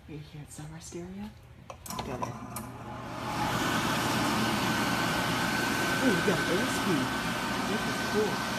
You hear it summer stereo? Got it. Oh, you got Airspeed. This is cool.